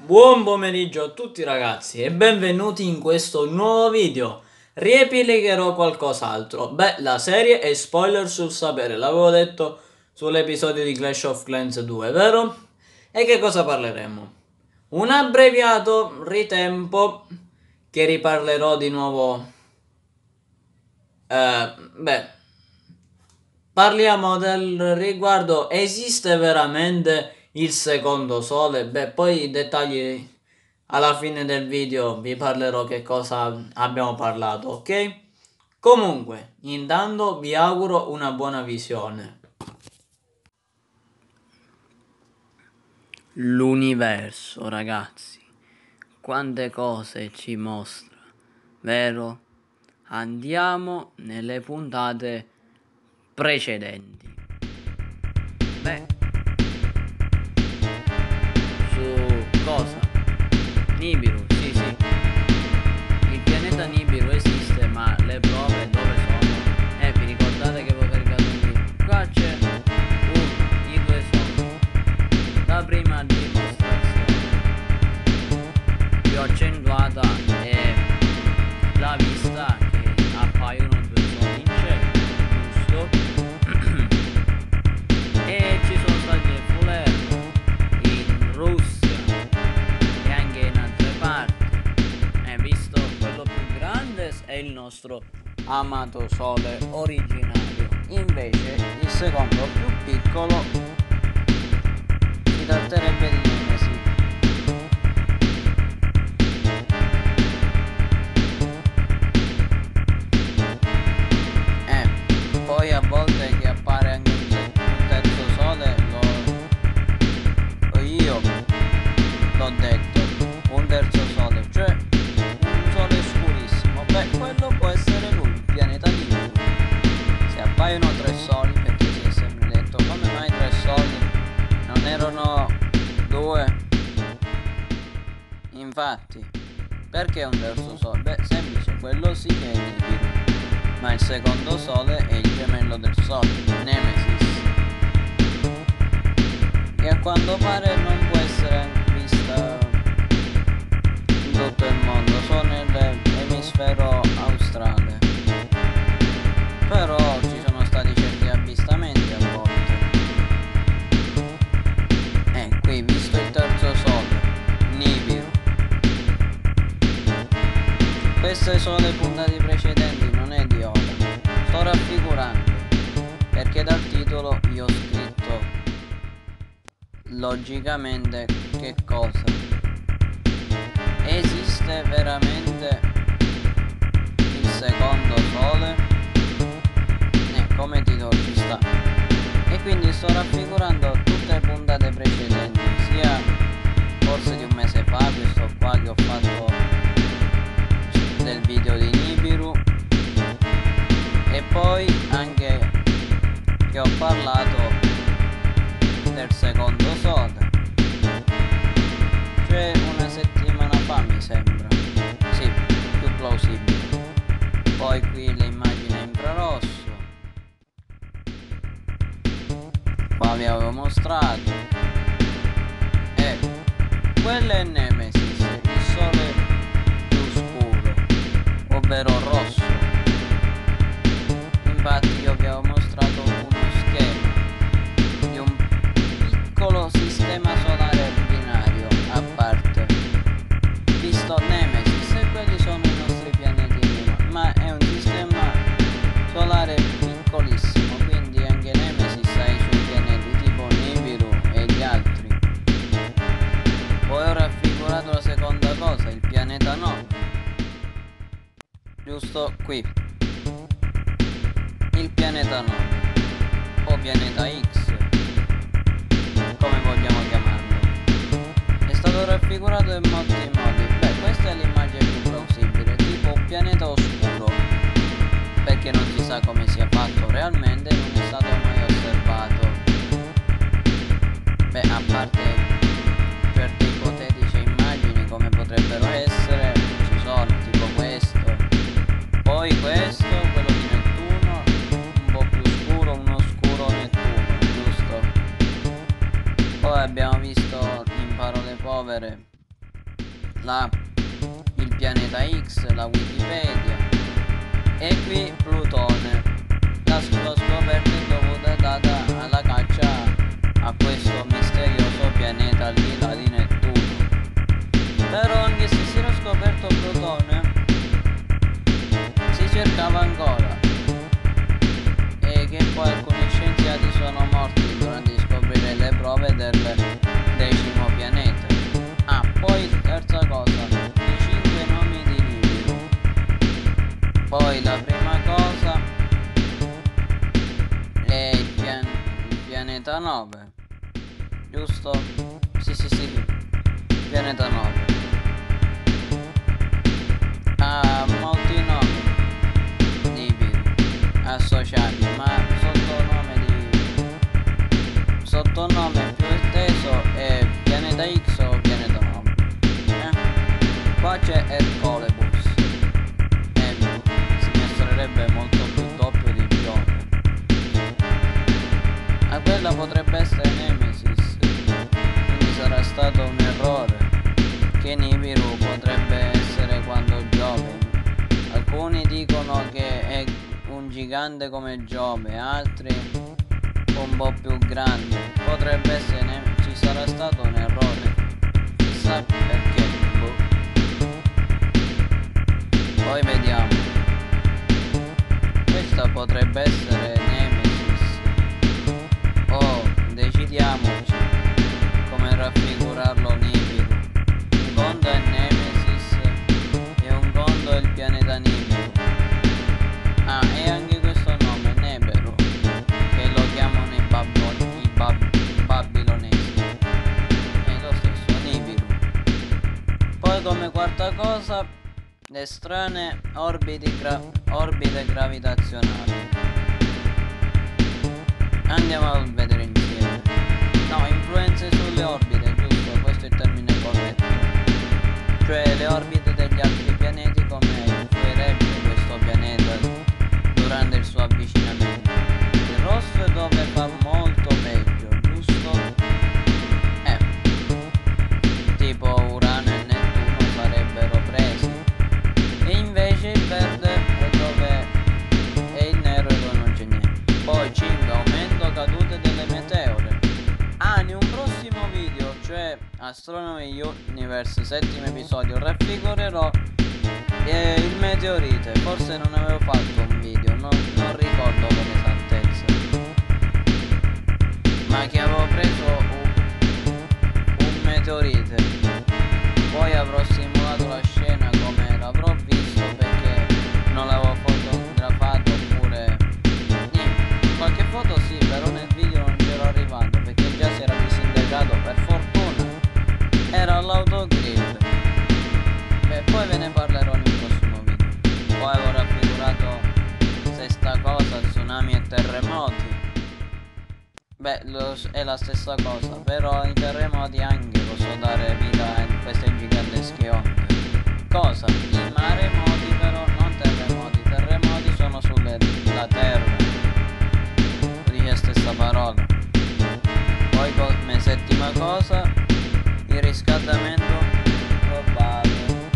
Buon pomeriggio a tutti ragazzi e benvenuti in questo nuovo video. Riepilogherò qualcos'altro. La serie è spoiler sul sapere, l'avevo detto sull'episodio di Clash of Clans 2, vero? E che cosa parleremo? Un abbreviato ritempo che riparlerò di nuovo. Parliamo del riguardo, esiste veramente il secondo sole? Poi i dettagli alla fine del video vi parlerò che cosa abbiamo parlato, ok? Comunque, intanto vi auguro una buona visione. L'universo, ragazzi, quante cose ci mostra, vero? Andiamo nelle puntate precedenti. Su cosa? Nibiru, sì. Il pianeta Nibiru esiste, ma le prove dove sono? Vi ricordate che avevo caricato un video? Qua c'è i due sono. La prima dimostrazione. Vi ho accentuata e la vista che appaiono due soli in cielo, giusto? E ci sono stati dei flare in Russia e anche in altre parti. Visto quello più grande è il nostro amato sole originario, invece il secondo più piccolo si tratterebbe di Nemesi. Poi a volte che appare anche un terzo sole, io l'ho detto, un terzo sole, cioè un sole scurissimo. Quello può essere lui, il pianeta Nibiru. Se appaiono tre soli, perché si è sempre detto come mai tre soli, non erano due? Infatti, perché un terzo sole? Semplice, quello sì che è Nibiru, ma il secondo sole è il gemello del sole, Nemesis, che a quanto pare non può essere vista in tutto il mondo, solo nell'emisfero australe. Però ci sono stati certi avvistamenti a volte. Qui visto il terzo sole, Nibiru. Queste sono le puntate precedenti, non è di ora. Sto raffigurando, perché dal titolo io ho scritto logicamente che cosa? Esiste veramente il secondo sole? Come titolo ci sta. E quindi sto raffigurando tutte le puntate precedenti, sia forse di un mese fa, questo qua che ho fatto del video di Nibiru, e poi anche che ho parlato del secondo sole, cioè una settimana fa mi sembra, sì, più plausibile. Poi qui le immagini a infrarosso, qua vi avevo mostrato, e quello è Nemesis, il sole più scuro, ovvero rosso. Infatti io vi avevo mostrato uno schema di un piccolo sistema solare binario a parte, visto Nemesis, e quelli sono i nostri pianeti, ma è un sistema solare piccolissimo, quindi anche Nemesis ha i suoi pianeti tipo Nibiru e gli altri. Poi ho raffigurato la seconda cosa, il pianeta 9, giusto qui, il pianeta 9 o pianeta X, come vogliamo chiamarlo, è stato raffigurato in molti modi. Questa è l'immagine più plausibile, tipo un pianeta oscuro, perché non si sa come sia fatto realmente, non è stato mai osservato. A parte certe ipotetiche immagini come potrebbero essere, ci sono, tipo questo, poi questo, quello di Nettuno, un po' più scuro, un oscuro Nettuno, giusto? Poi abbiamo visto, in parole povere, il pianeta X, la Wikipedia. E qui Plutone. La sua scoperta è dovuta data alla caccia a questo misterioso pianeta al di là di Nettuno. Però anche se si era scoperto Plutone, si cercava ancora, e che poi alcuni scienziati sono morti durante di scoprire le prove del 10° pianeta. Poi terza cosa, i 5 nomi di Nibiru. Poi la prima cosa è il pianeta 9, giusto? Sì, pianeta 9. Ha molti nomi Nibiru associati, ma sottonome più esteso è pianeta X o pianeta 9. Qua c'è Ercolebus, si mostrerebbe molto più doppio di Giove. A quella potrebbe essere Nemesis, quindi sarà stato un errore, che Nibiru potrebbe essere quando Giove. Alcuni dicono che è un gigante come Giove, altri un po' più grande. Potrebbe essere ci sarà stato un errore, chissà perché. Poi vediamo, questa potrebbe essere Nemesis. Decidiamoci come raffigurarlo Nibiru. Un conto è Nemesis e un conto è il pianeta Nibiru. E anche questo nome Neberu, che lo chiamano i babilonesi, è lo stesso Nibiru. Poi come quarta cosa, le strane orbite gravitazionali. Andiamo a vedere insieme. No, influenze sulle orbite, giusto? Questo è il termine corretto. Cioè le orbite degli altri pianeti, come influirebbe questo pianeta durante il suo avvicinamento. Il rosso è dove fa molto peggio, giusto? Tipo Urano e Nettuno sarebbero presi. E invece il verde è dove è il nero e dove non c'è niente. Poi 5, aumento cadute delle meteore. In un prossimo video, cioè Astronomy Universe 7° episodio, raffigurerò il meteorite. Forse non avevo fatto un video, non ricordo con esattezza, ma che avevo preso un meteorite. Poi avrò simulato la scena come l'avrò visto, perché non l'avevo fotografato, oppure qualche foto sì, però nel video non c'ero arrivato perché già si era disintegrato, per fortuna era all'autogrill. Poi ve ne parlerò nel prossimo video. Poi avevo raffigurato stessa cosa, tsunami e terremoti. È la stessa cosa, però i terremoti anche possono dare vita a queste gigantesche onde. Cosa? I maremoti, però non terremoti. I terremoti sono sulla terra, dice la stessa parola. Poi come settima cosa, il riscaldamento globale.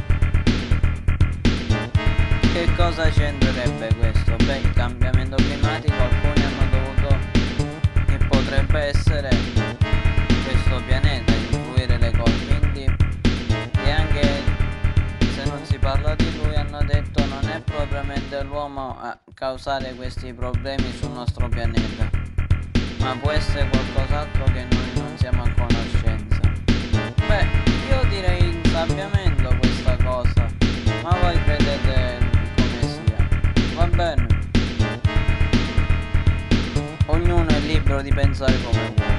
Che cosa c'entrerebbe questo? Il cambiamento climatico, alcuni hanno dovuto che potrebbe essere questo pianeta influire le cose, quindi, e anche se non si parla di lui, hanno detto non è propriamente l'uomo a causare questi problemi sul nostro pianeta, ma può essere qualcos'altro che noi non siamo a conoscenza. Io direi insabbiamento questa cosa, ma voi credete come sia, va bene? Ognuno è libero di pensare come vuole.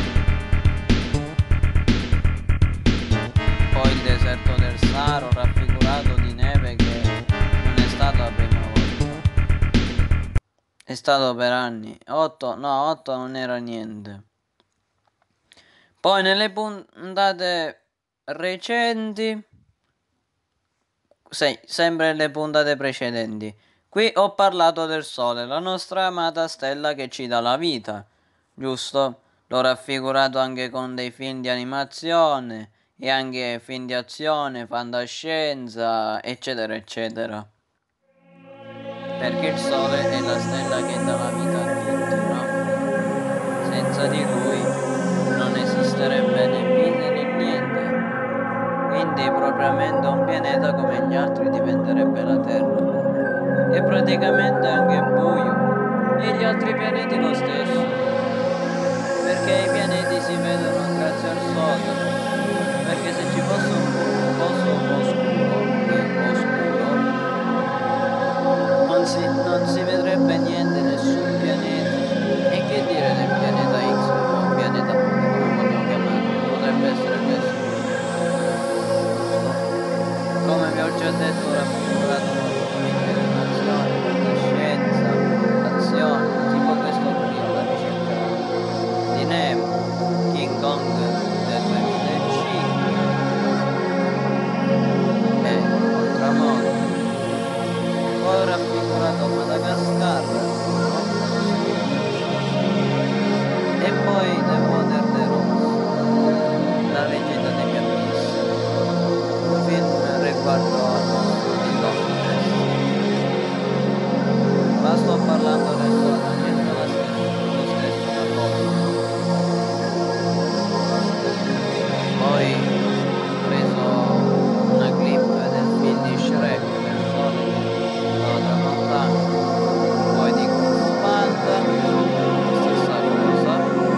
Poi il deserto del Sahara raffigurato di neve, che non è stato la prima volta, è stato per anni. 8 non era niente. Poi nelle puntate recenti, sempre le puntate precedenti, qui ho parlato del Sole, la nostra amata stella che ci dà la vita, giusto? L'ho raffigurato anche con dei film di animazione, e anche film di azione, fantascienza, eccetera, eccetera. Perché il Sole è la stella che dà la vita a tutti, no? Senza di lui non esisterebbe né vita né niente. Quindi propriamente un pianeta come gli altri diventerebbe la Terra. E praticamente anche buio. E gli altri pianeti lo stesso. Perché i pianeti si vedono grazie al Sole. Perché se ci fosse un posto oscuro, non si vedrebbe niente, nessun pianeta. E che dire del pianeta X o pianeta B, come vogliamo chiamarlo? Potrebbe essere questo. Come vi ho già detto, raffigurato molto film di azione, fantascienza, azione, tipo questo qui alla ricerca di Nemo, King Kong del 2005 e Ultramonte. Poi ho raffigurato Madagascar, e poi The Water the Rose, la leggenda degli abissi, un film riguardo al mostro di Loch Ness. Ma sto parlando del Sole, niente lo stesso da poco. Poi ho preso una clip del film di Shrek, del Sole che stava tramontando, poi di Kung Fu Panda, stessa cosa,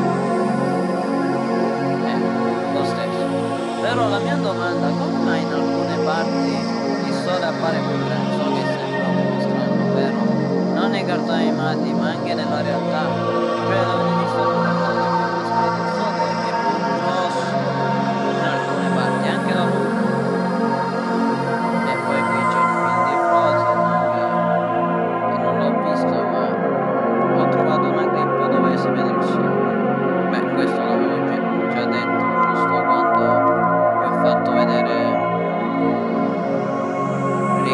lo stesso. Però la mia domanda, come mai in alcune parti il Sole appare più grande? So che sembra un po' strano, vero? Non nei cartoni animati, ma anche nella realtà. Cioè l'avete visto alcune foto che abbiamo mostrato, il Sole è più grosso in alcune parti, anche la Luna. E poi qui c'è il film di Frozen che non l'ho visto, ma ho trovato una clip dove si vede il Sole. Beh, questo l'avevo già detto, giusto quando vi ho fatto vedere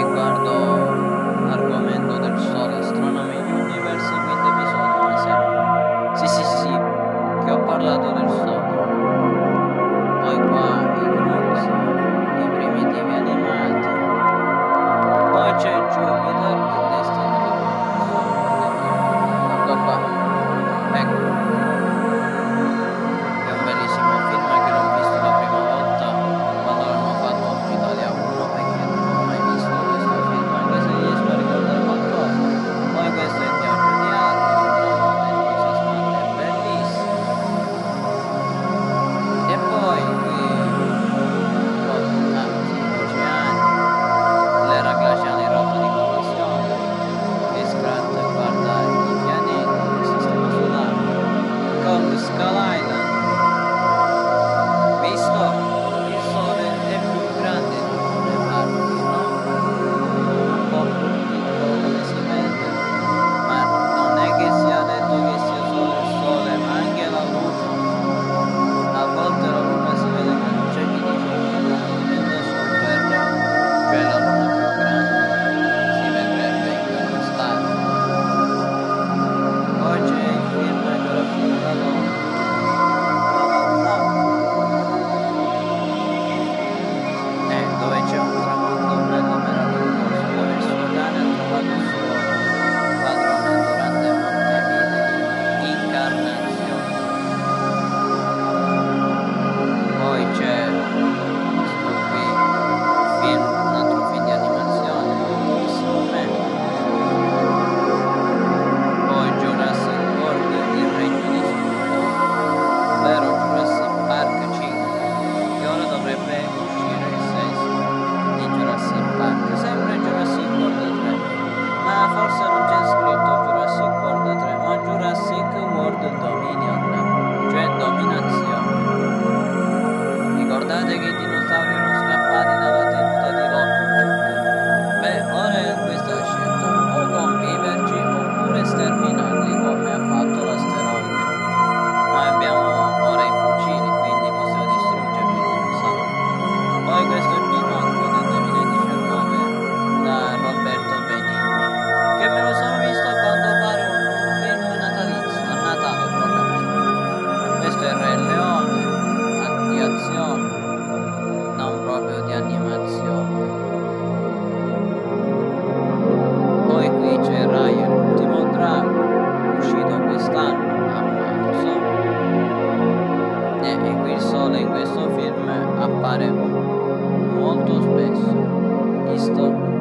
riguardo l'argomento del Sole, Astronomy Universe, quinto episodio, mi sembra.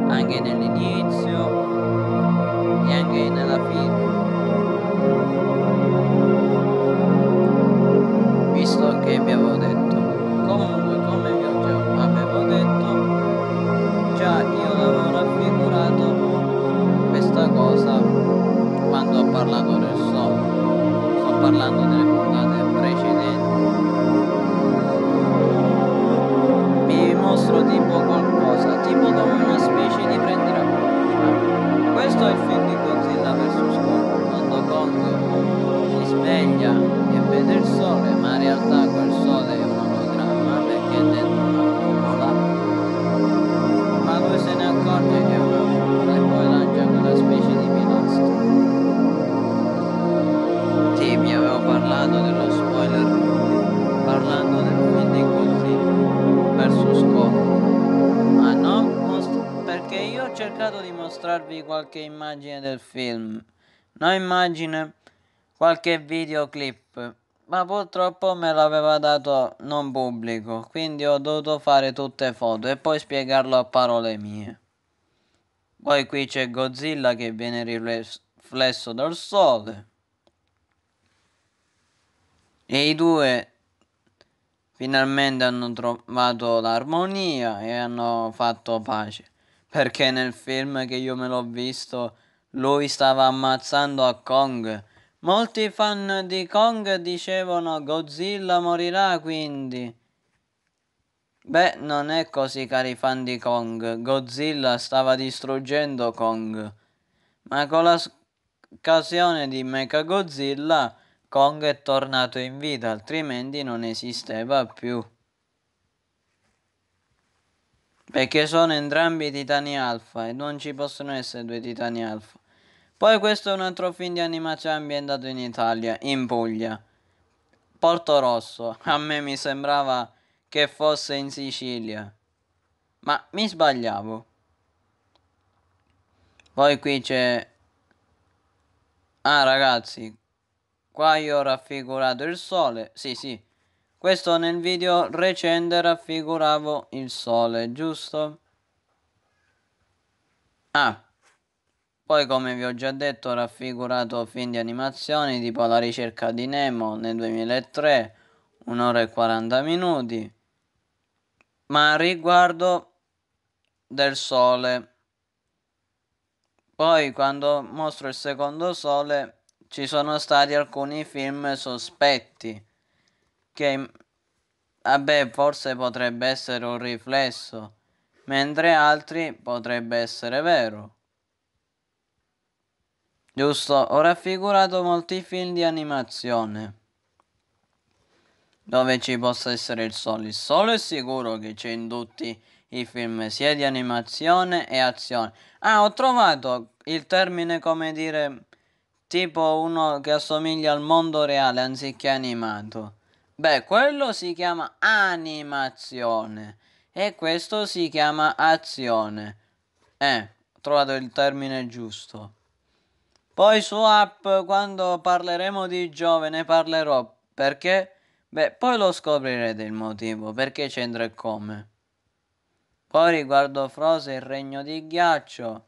anche nell'inizio e anche nella fine. Visto che vi avevo detto, comunque come vi avevo detto, già io l'avevo raffigurato questa cosa quando ho parlato del sole. Sto parlando delle puntate precedenti. Vi mostro tipo qualcosa, tipo come una specie di prendi rapporti. Questo è il film di Godzilla vs Kong, quando Kong si sveglia e vede il sole, ma in realtà quel sole è un ologramma perché è dentro una cupola, ma lui se ne accorge che è una cupola e poi lancia quella specie di pilastro. Sì, vi avevo parlato dello spoiler movie, parlando del film di Godzilla vs Kong, ma no, perché io ho cercato di mostrarvi qualche immagine del film, no immagine, qualche videoclip, ma purtroppo me l'aveva dato non pubblico, quindi ho dovuto fare tutte foto e poi spiegarlo a parole mie. Poi qui c'è Godzilla che viene riflesso dal sole e i due finalmente hanno trovato l'armonia e hanno fatto pace, perché nel film che io me l'ho visto lui stava ammazzando a Kong. Molti fan di Kong dicevano Godzilla morirà quindi. Beh, non è così, cari fan di Kong. Godzilla stava distruggendo Kong, ma con l'occasione di Mechagodzilla Kong è tornato in vita, altrimenti non esisteva più. Perché sono entrambi titani alfa e non ci possono essere due titani alfa. Poi questo è un altro film di animazione ambientato in Italia, in Puglia. Porto Rosso. A me mi sembrava che fosse in Sicilia, ma mi sbagliavo. Poi qui c'è... Ah ragazzi, qua io ho raffigurato il sole. Sì, questo nel video recente raffiguravo il sole, giusto? Ah, poi come vi ho già detto ho raffigurato film di animazione tipo La ricerca di Nemo nel 2003, 1 ora e 40 minuti. Ma a riguardo del sole, poi quando mostro il secondo sole ci sono stati alcuni film sospetti che vabbè forse potrebbe essere un riflesso, mentre altri potrebbe essere vero. Giusto, ho raffigurato molti film di animazione dove ci possa essere il sole. Il sole è sicuro che c'è in tutti i film, sia di animazione e azione. Ah, ho trovato il termine, come dire, tipo uno che assomiglia al mondo reale anziché animato. Beh, quello si chiama animazione e questo si chiama azione. Ho trovato il termine giusto. Poi su app, quando parleremo di Giove, ne parlerò. Perché? Beh, poi lo scoprirete il motivo, perché c'entra e come. Poi riguardo Frozen, il regno di ghiaccio,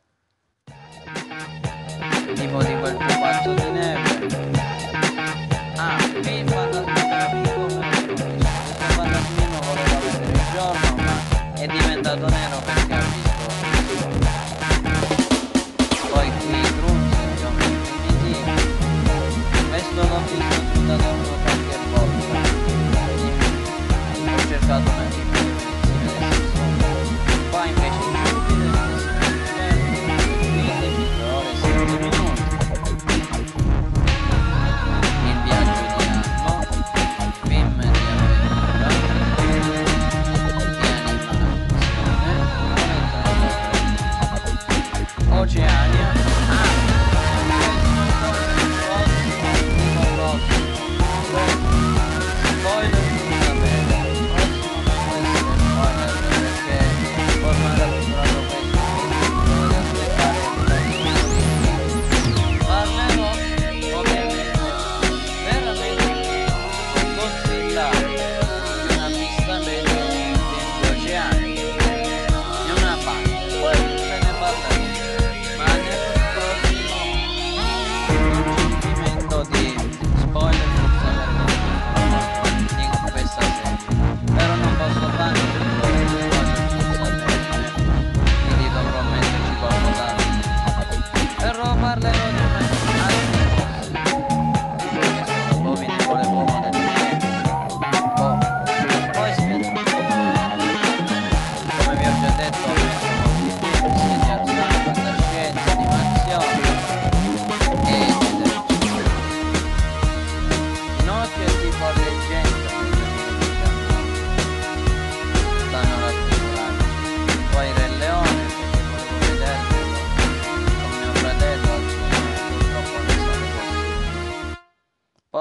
tipo di quel pupazzo di neve. Ah, qui il fantasmino questo fantasmino voleva vedere il giorno, ma è diventato nero perché ha visto il sole. Poi qui i grunzi, gli uomini primitivi. Questo l'ho visto giù da uno qualche volta. Ho cercato un attimo di vedere si vedesse il sole. Qua invece Jupiter, 15 ore e 7 minuti. Il viaggio di Anno, film di avventura, di animazione, Oceania.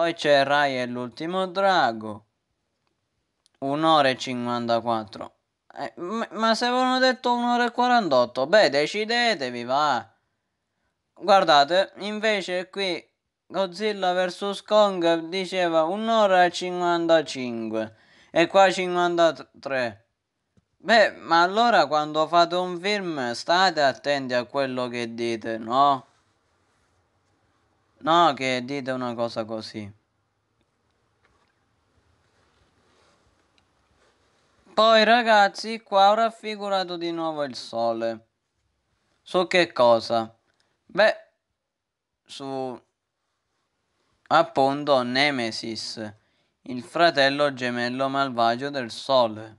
Poi c'è Rai e l'ultimo drago. 1 ora e 54. Ma se avevano detto 1 ora e 48, beh, decidetevi, va. Guardate, invece qui Godzilla vs Kong diceva 1 ora e 55 e qua 53. Beh, ma allora quando fate un film state attenti a quello che dite, no? No, che dite una cosa così. Poi ragazzi, qua ho raffigurato di nuovo il sole. Su che cosa? Beh, su appunto Nemesis, il fratello gemello malvagio del sole.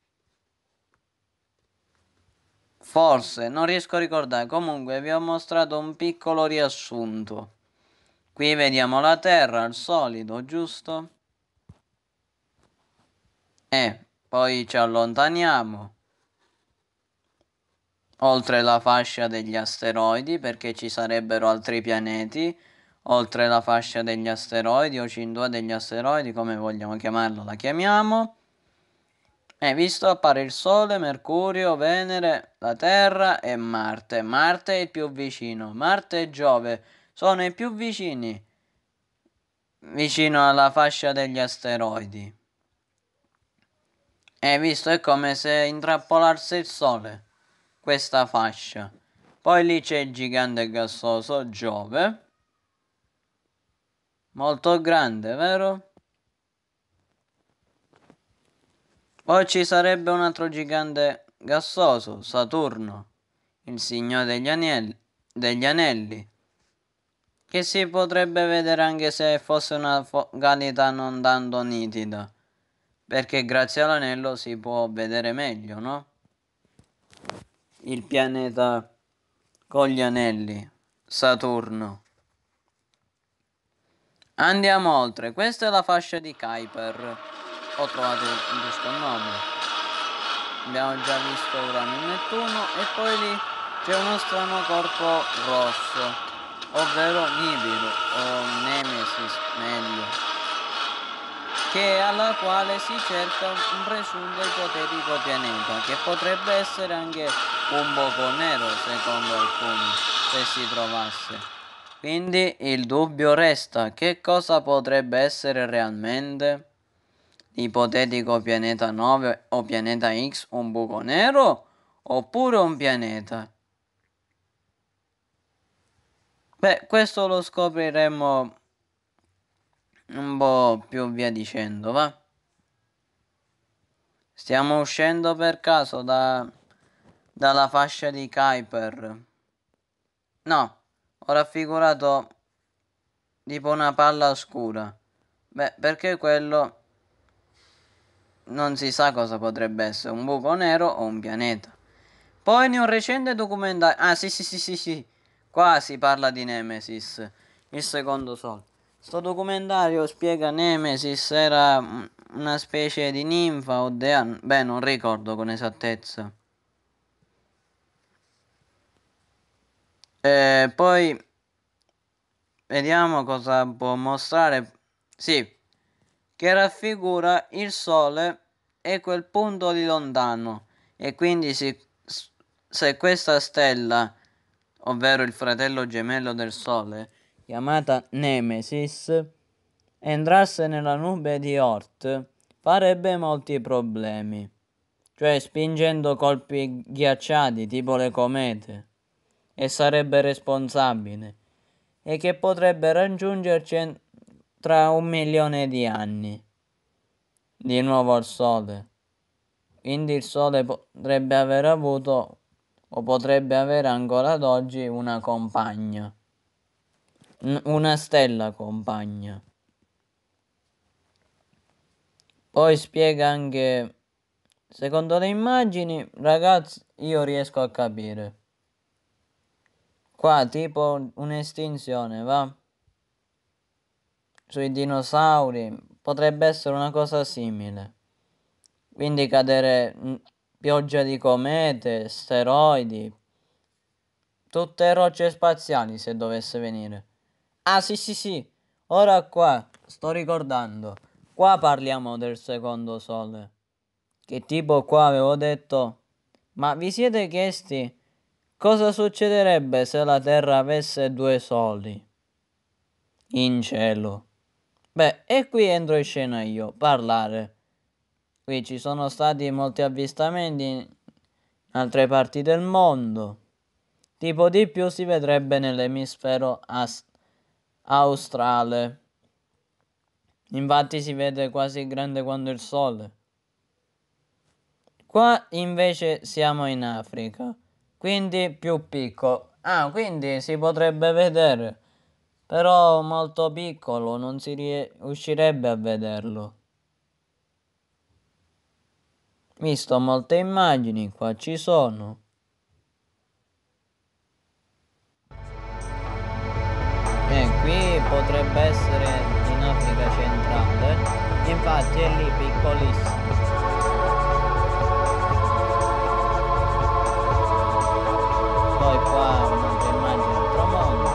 Forse, non riesco a ricordare, comunque vi ho mostrato un piccolo riassunto. Qui vediamo la Terra al solido, giusto? E poi ci allontaniamo oltre la fascia degli asteroidi perché ci sarebbero altri pianeti oltre la fascia degli asteroidi o cintura degli asteroidi, come vogliamo chiamarlo, la chiamiamo. E visto appare il Sole, Mercurio, Venere, la Terra e Marte. Marte è il più vicino. Marte e Giove sono i più vicini vicino alla fascia degli asteroidi. E visto è come se intrappolasse il Sole, questa fascia. Poi lì c'è il gigante gassoso Giove, molto grande, vero? Poi ci sarebbe un altro gigante gassoso, Saturno, il signore degli anelli, che si potrebbe vedere anche se fosse una focalità non tanto nitida, perché grazie all'anello si può vedere meglio, no? Il pianeta con gli anelli, Saturno. Andiamo oltre, questa è la fascia di Kuiper. Ho trovato il giusto nome. Abbiamo già visto Urano e Nettuno e poi lì c'è uno strano corpo rosso, ovvero Nibiru o Nemesis meglio, alla quale si cerca un presunto ipotetico pianeta che potrebbe essere anche un buco nero secondo alcuni se si trovasse. Quindi il dubbio resta, che cosa potrebbe essere realmente? Ipotetico pianeta 9 o pianeta X, un buco nero oppure un pianeta? Beh, questo lo scopriremo un po' più via dicendo, va? Stiamo uscendo per caso dalla fascia di Kuiper. No, ho raffigurato tipo una palla scura. Beh, perché quello non si sa cosa potrebbe essere, un buco nero o un pianeta. Poi in un recente documentario... Ah, sì. Qua si parla di Nemesis, il secondo Sole. Sto documentario spiega Nemesis era una specie di ninfa o dea... Beh, non ricordo con esattezza. Poi vediamo cosa può mostrare. Sì, che raffigura il Sole e quel punto di lontano. E quindi se questa stella, ovvero il fratello gemello del Sole, chiamata Nemesis, entrasse nella nube di Oort, farebbe molti problemi. Cioè spingendo colpi ghiacciati tipo le comete. E sarebbe responsabile. E che potrebbe raggiungerci tra 1 milione di anni. Di nuovo al Sole. Quindi il Sole potrebbe aver avuto o potrebbe avere ancora ad oggi una compagna, una stella compagna. Poi spiega anche, secondo le immagini, ragazzi, io riesco a capire. Qua tipo un'estinzione, va? Sui dinosauri potrebbe essere una cosa simile. Quindi cadere pioggia di comete, asteroidi, tutte rocce spaziali se dovesse venire. Ah sì, ora qua sto ricordando. Qua parliamo del secondo sole. Che tipo qua avevo detto, ma vi siete chiesti cosa succederebbe se la Terra avesse due soli in cielo? Beh, e qui entro in scena io, parlare. Qui ci sono stati molti avvistamenti in altre parti del mondo. Tipo di più si vedrebbe nell'emisfero australe. Infatti si vede quasi grande quanto il sole. Qua invece siamo in Africa, quindi più piccolo. Ah, quindi si potrebbe vedere, però molto piccolo, non si riuscirebbe a vederlo. Visto molte immagini, qua ci sono. E qui potrebbe essere in Africa centrale, infatti è lì piccolissimo. Poi qua un'altra immagine, altro mondo.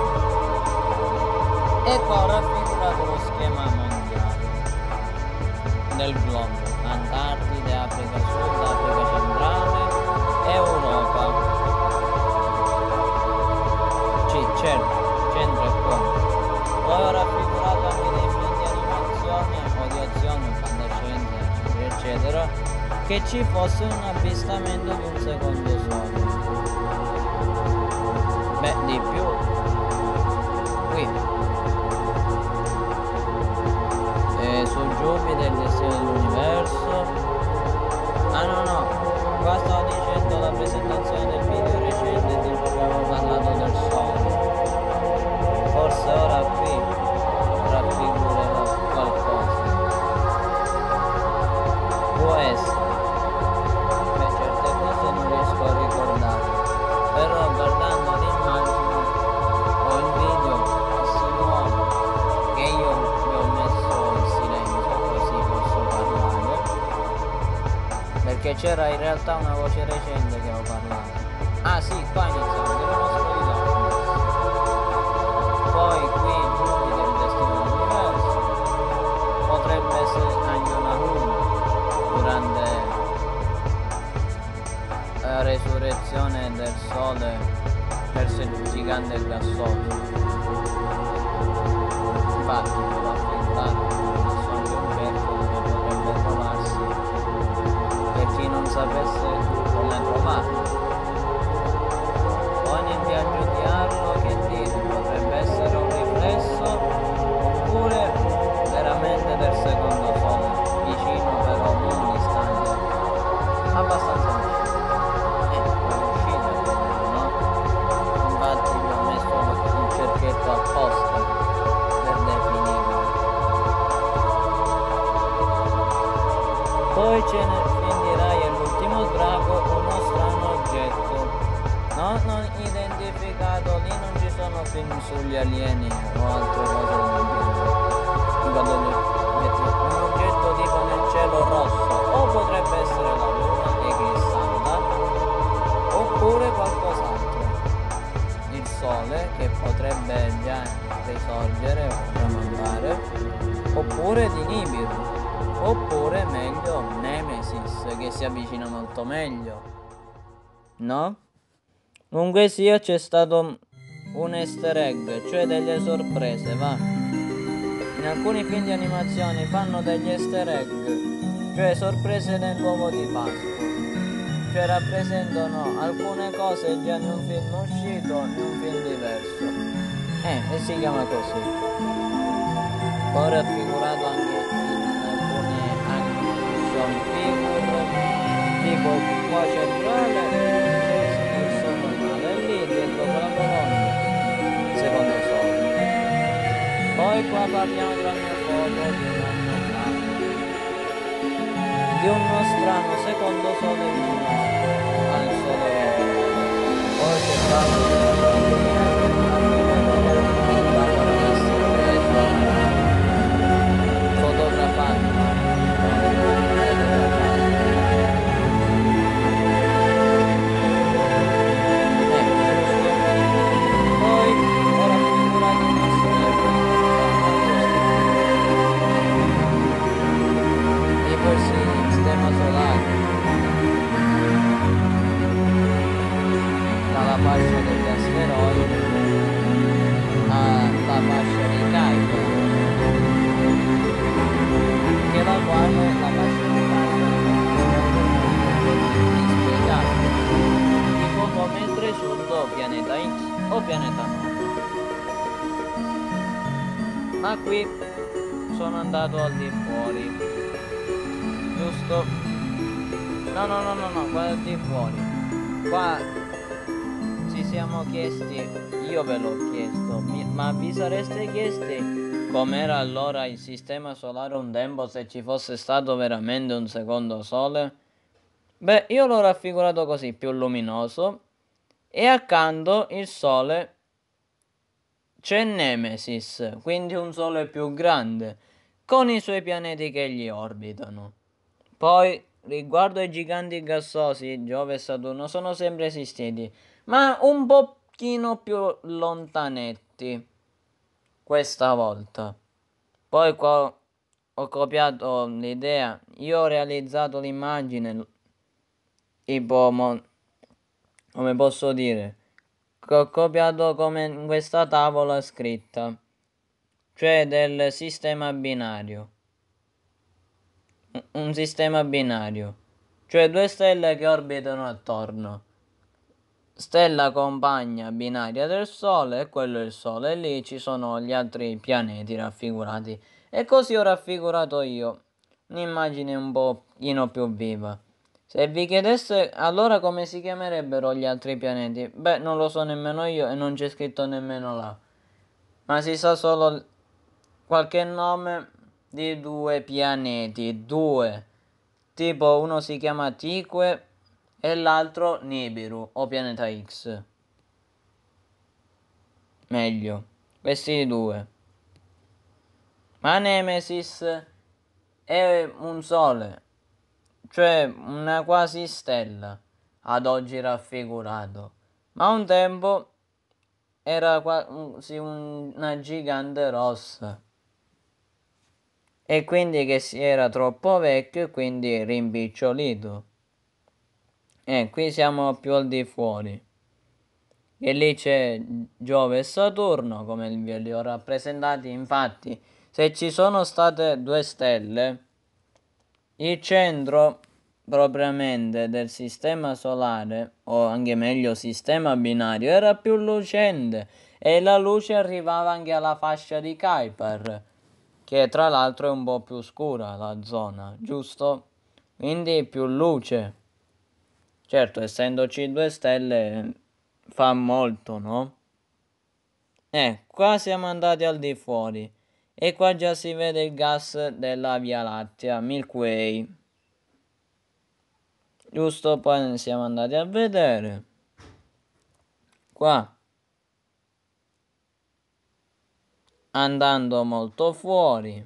E qua ho raffigurato lo schema mondiale del globo. Antartide, Africa Sud, Africa Centrale, Europa. Sì, certo, centro è qua. Poi ho raffigurato anche dei film di animazione o di azione, fantascienza, eccetera, eccetera, che ci fosse un avvistamento di un secondo sole. Beh, di più. Qui. Su Giubile, il destino dell'universo. Ah no, qua stavo dicendo la presentazione del video recente di cui abbiamo parlato del sole. Forse ora qui raffigurerò qualcosa. Può essere. Beh, certe cose non riesco a ricordare, però guardando l'immagine o il video si muove, che io vi ho messo in silenzio così posso parlare, perché c'era in realtà una voce recente che ho parlato. Ah sì, qua iniziamo, dello nostro villaggio. Poi qui Giubile, il destino dell'universo, potrebbe essere anche una luna durante la resurrezione del sole verso il gigante gassoso. Infatti l'ho affrontato, sono anche un cerchio dove potrebbe trovarsi, per chi non sapesse come trovarlo. Poi nel viaggio di Arlo, che dire, potrebbe essere un riflesso oppure veramente del secondo sole, vicino però non distante, abbastanza vicino. Riuscite a vederlo, no? Infatti vi ho messo un cerchietto apposta per definirlo. Poi c'è nel film di Rai e l'ultimo drago uno strano oggetto, no? Non identificato, lì non ci sono film sugli alieni o altre cose del genere. Un oggetto tipo nel cielo rosso, o potrebbe essere la luna eclissata, oppure qualcos'altro. Il sole che potrebbe già risorgere o tramontare, oppure di Nibiru, oppure meglio Nemesis che si avvicina molto meglio, no? Comunque sia, c'è stato un easter egg, cioè delle sorprese, va. In alcuni film di animazione fanno degli easter egg, cioè sorprese nell'uovo di Pasqua, cioè rappresentano alcune cose già in un film uscito, in un film diverso, e si chiama così. Poi raffigurato anche in alcune action figure, tipo qua centrale, il sole normale, e lì dietro quella colonna, secondo sole. Poi qua parliamo della mia foto di uno strano secondo sole vicino al sole vero. Poi c'è stato fotografato. Poi ho raffigurato una storia asteroidi alla fascia di Kuiper, che la quale la fascia di Kuiper è inspiegabile, tipo come il presunto pianeta X o pianeta 9. Ma qui sono andato al di fuori, giusto? No, qua al di fuori. Qua ci siamo chiesti, io ve l'ho chiesto, ma vi sareste chiesti com'era allora il sistema solare un tempo se ci fosse stato veramente un secondo sole? Beh, io l'ho raffigurato così, più luminoso, e accanto il sole c'è Nemesis, quindi un sole più grande, con i suoi pianeti che gli orbitano. Poi, riguardo ai giganti gassosi, Giove e Saturno sono sempre esistiti, ma un pochino più lontanetti questa volta. Poi qua ho copiato l'idea, io ho realizzato l'immagine, tipo, come posso dire, che ho copiato come in questa tavola scritta, cioè del sistema binario. Un sistema binario, cioè due stelle che orbitano attorno. Stella compagna binaria del Sole, e quello è il Sole, e lì ci sono gli altri pianeti raffigurati. E così ho raffigurato io, un'immagine un pochino più viva. Se vi chiedesse allora come si chiamerebbero gli altri pianeti, beh, non lo so nemmeno io e non c'è scritto nemmeno là. Ma si sa solo qualche nome di due pianeti, due. Tipo uno si chiama Tique e l'altro Nibiru o pianeta X. Meglio, questi due. Ma Nemesis è un sole, cioè una quasi stella, ad oggi raffigurato. Ma un tempo era quasi una gigante rossa. E quindi che si era troppo vecchio e quindi rimpicciolito. E qui siamo più al di fuori. E lì c'è Giove e Saturno, come vi li ho rappresentati. Infatti, se ci sono state due stelle, il centro propriamente del sistema solare, o anche meglio sistema binario, era più lucente e la luce arrivava anche alla fascia di Kuiper, che tra l'altro è un po' più scura la zona, giusto? Quindi più luce. Certo, essendoci due stelle fa molto, no? Qua siamo andati al di fuori e qua già si vede il gas della Via Lattea, Milky Way. Giusto, poi siamo andati a vedere. Qua, andando molto fuori.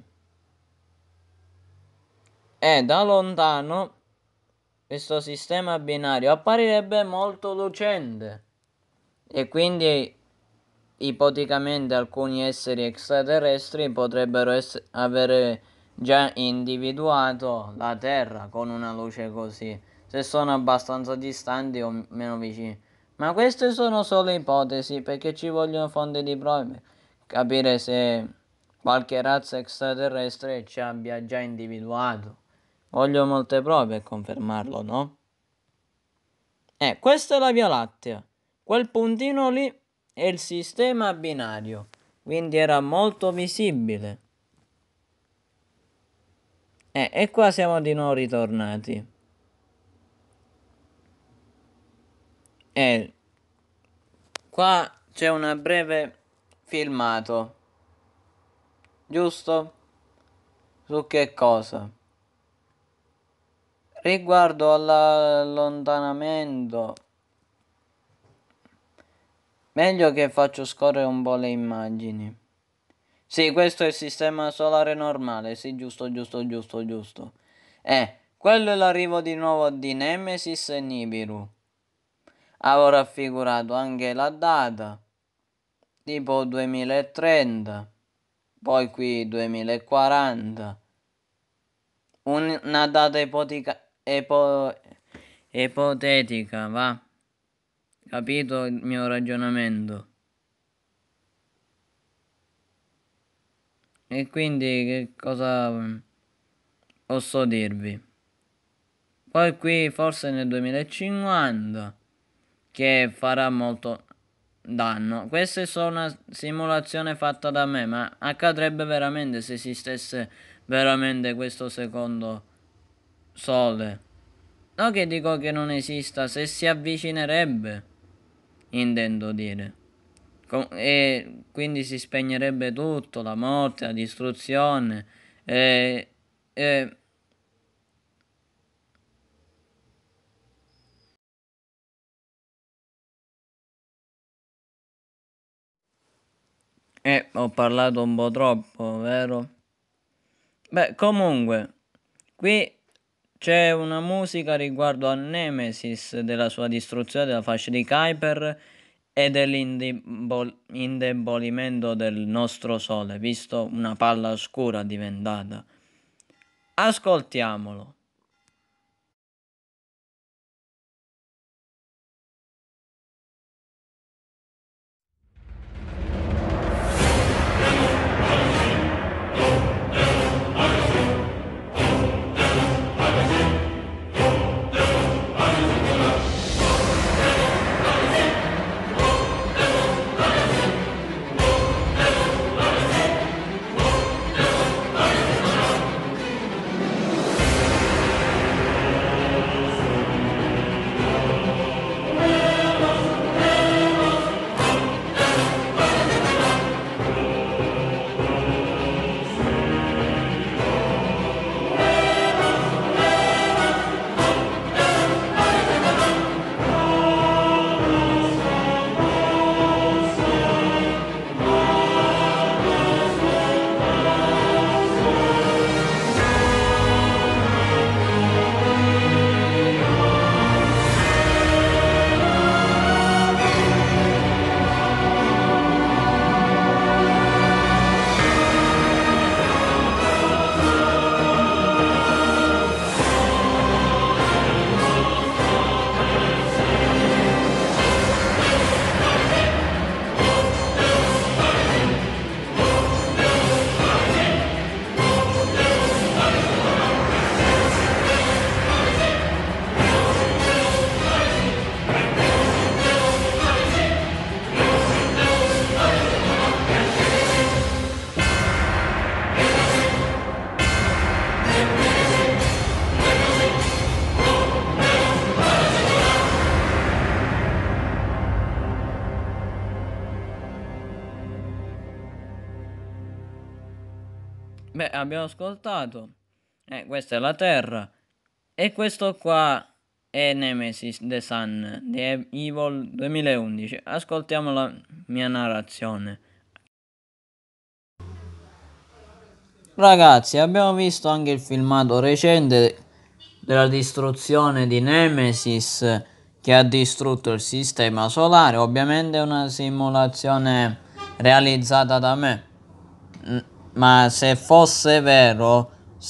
E da lontano questo sistema binario apparirebbe molto lucente e quindi ipoticamente alcuni esseri extraterrestri potrebbero avere già individuato la Terra con una luce così, se sono abbastanza distanti o meno vicini. Ma queste sono solo ipotesi, perché ci vogliono fonti di prove, capire se qualche razza extraterrestre ci abbia già individuato. Voglio molte prove per confermarlo, no? Questa è la Via Lattea. Quel puntino lì è il sistema binario, quindi era molto visibile. E qua siamo di nuovo ritornati. Qua c'è un breve filmato, giusto? Su che cosa? Riguardo all'allontanamento, meglio che faccio scorrere un po' le immagini. Sì, questo è il sistema solare normale, sì, giusto. Quello è l'arrivo di nuovo di Nemesis e Nibiru. Avevo raffigurato anche la data, tipo 2030, poi qui 2040, una data ipotetica, va? Capito il mio ragionamento? E quindi che cosa posso dirvi? Poi qui forse nel 2050 che farà molto danno. Questa è solo una simulazione fatta da me, ma accadrebbe veramente se esistesse veramente questo secondo sole. No che dico che non esista, se si avvicinerebbe, intendo dire. E quindi si spegnerebbe tutto, la morte, la distruzione. E, e, ho parlato un po' troppo, vero? Beh, comunque, qui c'è una musica riguardo a Nemesis, della sua distruzione della fascia di Kuiper e dell'indebolimento del nostro sole, visto una palla scura diventata. Ascoltiamolo. Beh, abbiamo ascoltato. Questa è la Terra. E questo qua è Nemesis The Sun di Evil 2011. Ascoltiamo la mia narrazione. Ragazzi, abbiamo visto anche il filmato recente della distruzione di Nemesis che ha distrutto il sistema solare. Ovviamente è una simulazione realizzata da me. Ma se fosse vero,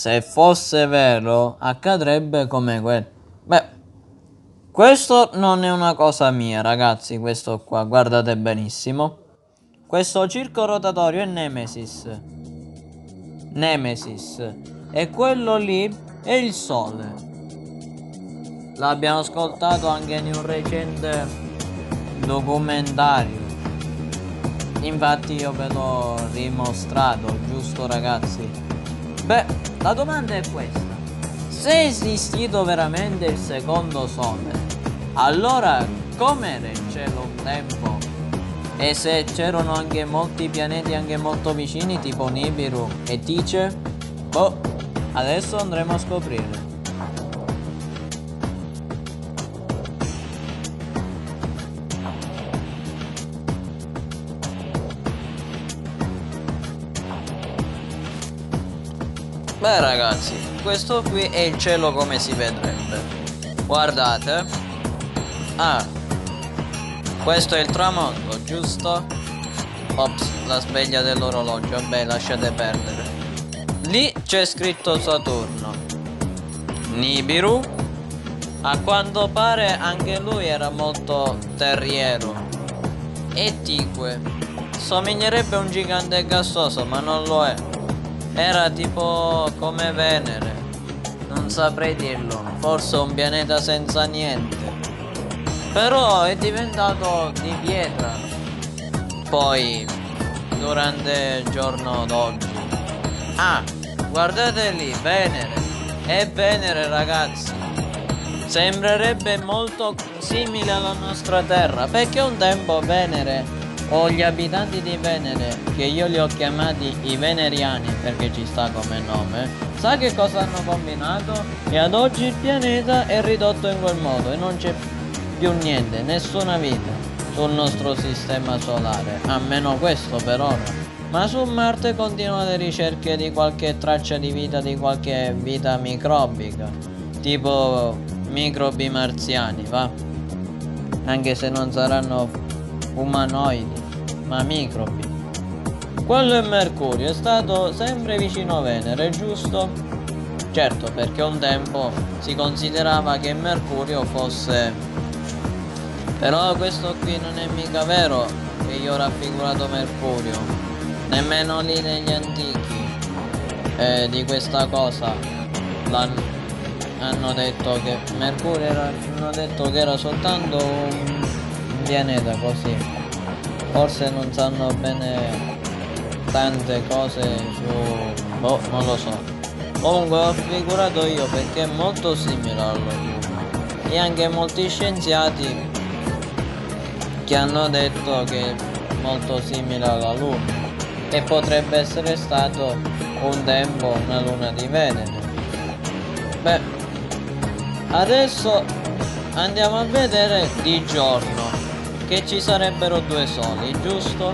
accadrebbe come quello. Beh, questo non è una cosa mia, ragazzi, questo qua, guardate benissimo. Questo circo rotatorio è Nemesis. Nemesis. E quello lì è il Sole. L'abbiamo ascoltato anche in un recente documentario. Infatti io ve l'ho dimostrato, giusto ragazzi? Beh, la domanda è questa. Se è esistito veramente il secondo Sole, allora com'era il cielo un tempo? E se c'erano anche molti pianeti anche molto vicini tipo Nibiru e Tice? Boh, adesso andremo a scoprire. Beh ragazzi, questo qui è il cielo come si vedrebbe. Guardate. Ah, questo è il tramonto, giusto? Ops, la sveglia dell'orologio, beh lasciate perdere. Lì c'è scritto Saturno, Nibiru, A quanto pare anche lui era molto terriero. E Tique somiglierebbe a un gigante gassoso, ma non lo è. Era tipo come Venere. Non saprei dirlo. Forse un pianeta senza niente. Però è diventato di pietra. Poi, durante il giorno d'oggi. Ah, guardate lì, Venere. È Venere, ragazzi. Sembrerebbe molto simile alla nostra Terra, perché un tempo Venere, o gli abitanti di Venere, che io li ho chiamati i veneriani perché ci sta come nome, sa che cosa hanno combinato? E ad oggi il pianeta è ridotto in quel modo e non c'è più niente, nessuna vita sul nostro sistema solare, almeno questo per ora. Ma su Marte continuano le ricerche di qualche traccia di vita, di qualche vita microbica, tipo microbi marziani, va? Anche se non saranno umanoidi, ma microbi. Quello è Mercurio, è stato sempre vicino a Venere, giusto? Certo, perché un tempo si considerava che Mercurio fosse... Però questo qui non è mica vero che io ho raffigurato Mercurio, nemmeno lì negli antichi di questa cosa hanno detto che Mercurio era, hanno detto che era soltanto un pianeta così. Forse non sanno bene tante cose su... boh, non lo so. Comunque l'ho figurato io perché è molto simile alla Luna. E anche molti scienziati che hanno detto che è molto simile alla Luna. E potrebbe essere stato un tempo una luna di Venere. Beh, adesso andiamo a vedere di giorno, che ci sarebbero due soli, giusto?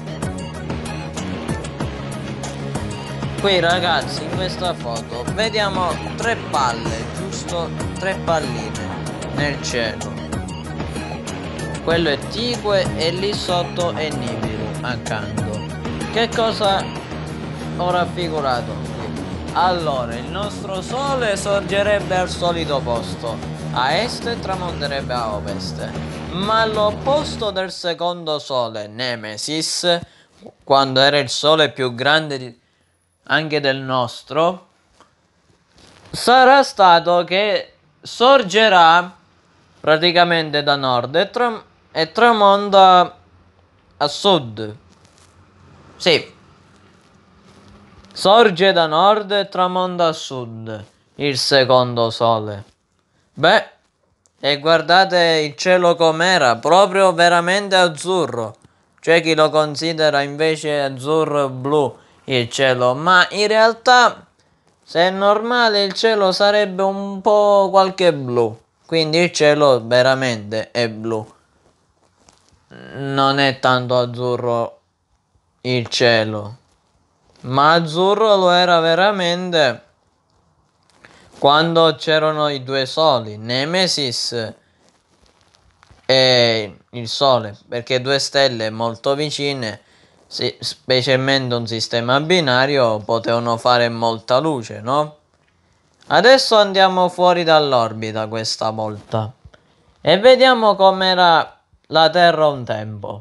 Qui ragazzi, in questa foto vediamo tre palle, giusto? Tre palline nel cielo. Quello è Tique e lì sotto è Nibiru accanto. Che cosa ho raffigurato qui? Allora, il nostro sole sorgerebbe al solito posto, a est, e tramonterebbe a ovest. Ma l'opposto del secondo sole, Nemesis, quando era il sole più grande anche del nostro, sarà stato che sorgerà praticamente da nord e tramonta a sud. Sì, sorge da nord e tramonta a sud il secondo sole. Beh, e guardate il cielo com'era, proprio veramente azzurro. C'è chi lo considera invece azzurro-blu il cielo, ma in realtà se è normale il cielo sarebbe un po' qualche blu. Quindi il cielo veramente è blu. Non è tanto azzurro il cielo, ma azzurro lo era veramente quando c'erano i due soli, Nemesis e il Sole, perché due stelle molto vicine, specialmente un sistema binario, potevano fare molta luce, no? Adesso andiamo fuori dall'orbita questa volta e vediamo com'era la Terra un tempo.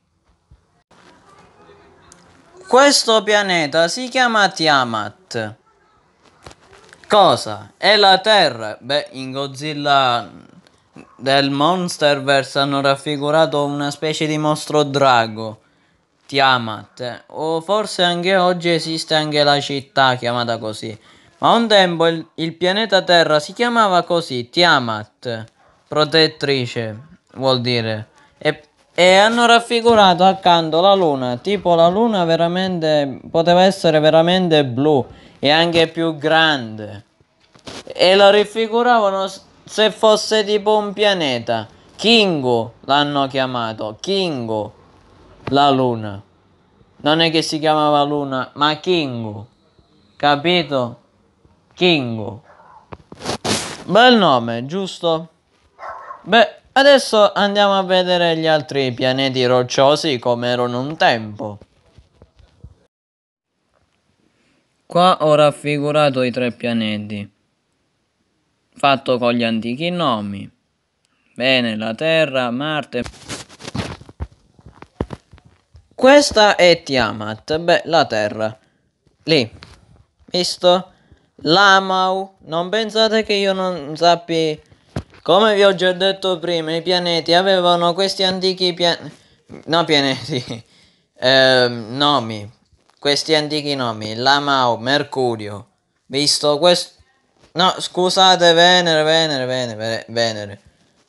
Questo pianeta si chiama Tiamat. Cosa? È la Terra? Beh, in Godzilla del Monsterverse hanno raffigurato una specie di mostro drago, Tiamat. O forse anche oggi esiste anche la città chiamata così. Ma un tempo il pianeta Terra si chiamava così, Tiamat, protettrice, vuol dire. E hanno raffigurato accanto la luna, tipo la luna veramente poteva essere veramente blu e anche più grande. E la raffiguravano se fosse tipo un pianeta. Kingu l'hanno chiamato, Kingu, la luna. Non è che si chiamava luna, ma Kingu, capito? Kingu. Bel nome, giusto? Beh, adesso andiamo a vedere gli altri pianeti rocciosi come erano un tempo. Qua ho raffigurato i tre pianeti. fatto con gli antichi nomi. Bene, la Terra, Marte. Questa è Tiamat, beh, la Terra. Lì, visto? Lamau, non pensate che io non sappi. Come vi ho già detto prima, i pianeti avevano questi antichi pianeti. Nomi. Questi antichi nomi. Lamau, Mercurio. Visto questo. No, scusate, Venere.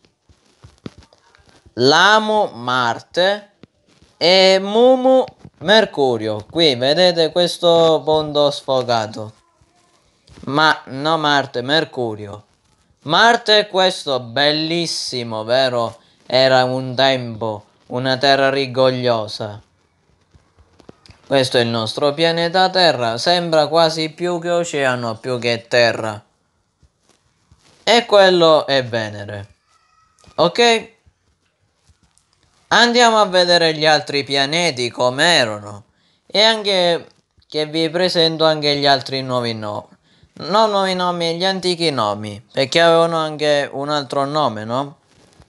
Lamu, Marte. E Mumu, Mercurio. Qui vedete questo punto sfocato. Ma no, Marte, Mercurio. Marte è questo bellissimo, vero? Era un tempo, una terra rigogliosa. Questo è il nostro pianeta Terra, sembra quasi più che oceano, più che terra. E quello è Venere. Ok? Andiamo a vedere gli altri pianeti com'erano. E anche che vi presento anche gli altri nuovi nomi. Non nuovi nomi, gli antichi nomi. Perché avevano anche un altro nome, no?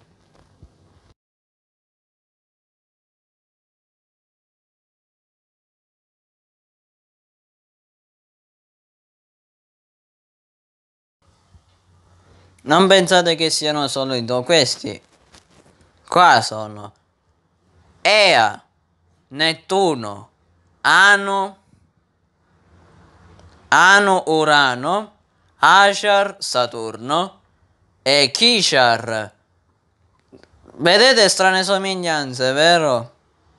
Non pensate che siano solo questi. Qua sono Ea, Nettuno, Ano, Urano, Ashar, Saturno e Kishar. Vedete strane somiglianze, vero?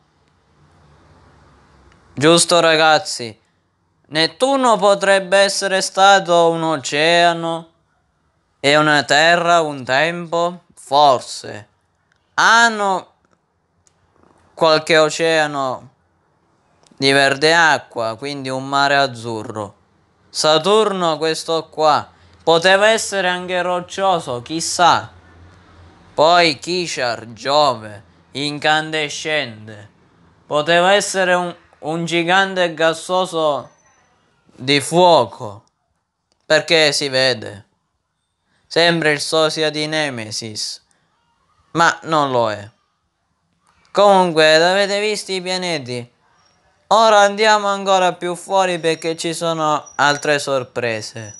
Giusto, ragazzi. Nettuno potrebbe essere stato un oceano e una terra un tempo? Forse. Hanno qualche oceano di verde acqua, quindi un mare azzurro. Saturno, questo qua, poteva essere anche roccioso, chissà. Poi Kishar, Giove, incandescente. Poteva essere un gigante gassoso di fuoco, perché si vede. Sembra il sosia di Nemesis, ma non lo è. Comunque, avete visto i pianeti? Ora andiamo ancora più fuori perché ci sono altre sorprese.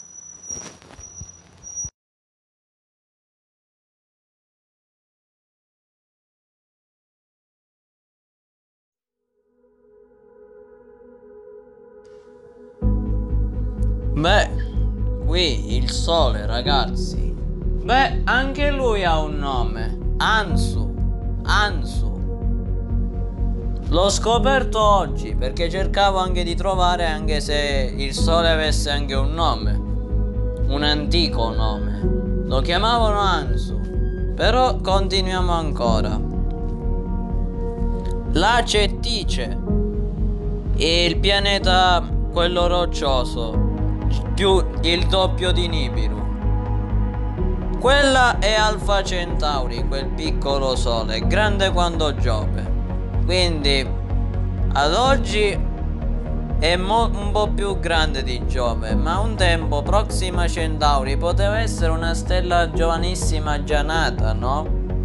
Beh, qui il Sole, ragazzi. Beh, anche lui ha un nome. Ansu. L'ho scoperto oggi perché cercavo anche di trovare anche se il Sole avesse anche un nome. Un antico nome. Lo chiamavano Ansu. Però continuiamo ancora. La Cettice. E il pianeta, quello roccioso. Più il doppio di Nibiru. Quella è Alfa Centauri, quel piccolo sole, grande quanto Giove. Quindi ad oggi è un po' più grande di Giove, ma un tempo Proxima Centauri poteva essere una stella giovanissima già nata, no?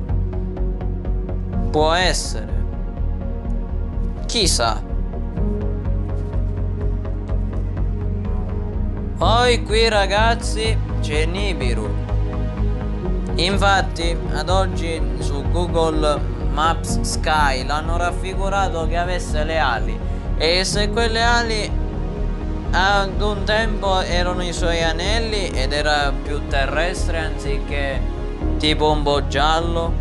Può essere. Chissà. Poi qui, ragazzi, c'è Nibiru. Infatti ad oggi su Google Maps Sky l'hanno raffigurato che avesse le ali, e se quelle ali ad un tempo erano i suoi anelli ed era più terrestre anziché tipo un po' giallo.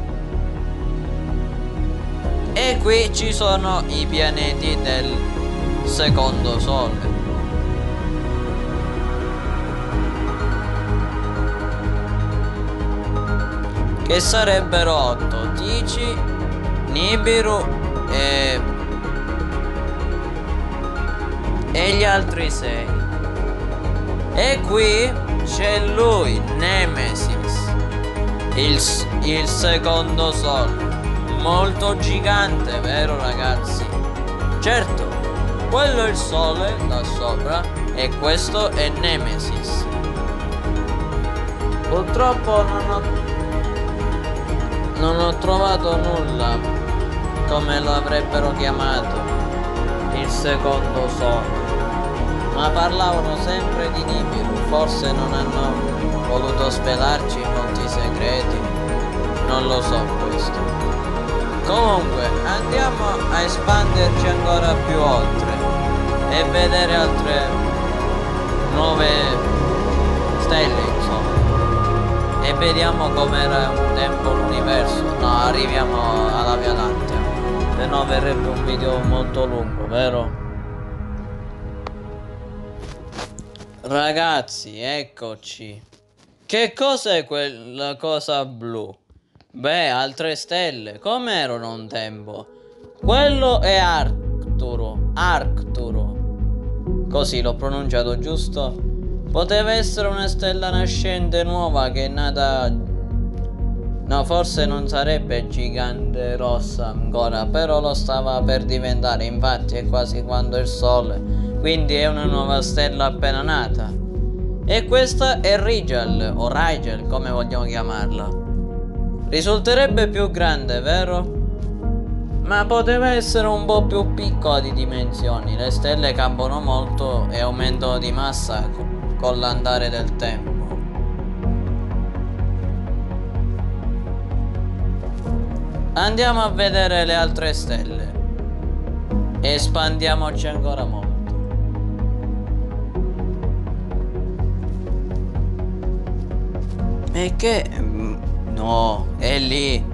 E qui ci sono i pianeti del secondo sole. Che sarebbero 8: Tici, Nibiru e gli altri 6. E qui c'è lui, Nemesis, il secondo sole. Molto gigante, vero, ragazzi? Certo, quello è il sole là sopra e questo è Nemesis. Purtroppo non ho trovato nulla, come lo avrebbero chiamato, il secondo sole. Ma parlavano sempre di Nibiru, forse non hanno voluto svelarci molti segreti, non lo so questo. Comunque, andiamo a espanderci ancora più oltre e vedere altre nuove stelle, insomma. E vediamo com'era un tempo l'universo. No, arriviamo alla Via Lattea, se no verrebbe un video molto lungo, vero? Ragazzi, eccoci. Che cos'è quella cosa blu? Beh, altre stelle, come erano un tempo? Quello è Arcturo. Così l'ho pronunciato giusto? Poteva essere una stella nascente nuova che è nata... No, forse non sarebbe gigante rossa ancora, però lo stava per diventare, infatti è quasi quanto il Sole. Quindi è una nuova stella appena nata. E questa è Rigel, o Rigel, come vogliamo chiamarla. Risulterebbe più grande, vero? Ma poteva essere un po' più piccola di dimensioni. Le stelle cambiano molto e aumentano di massa con l'andare del tempo. Andiamo a vedere le altre stelle. Espandiamoci ancora molto. E che... No, è lì.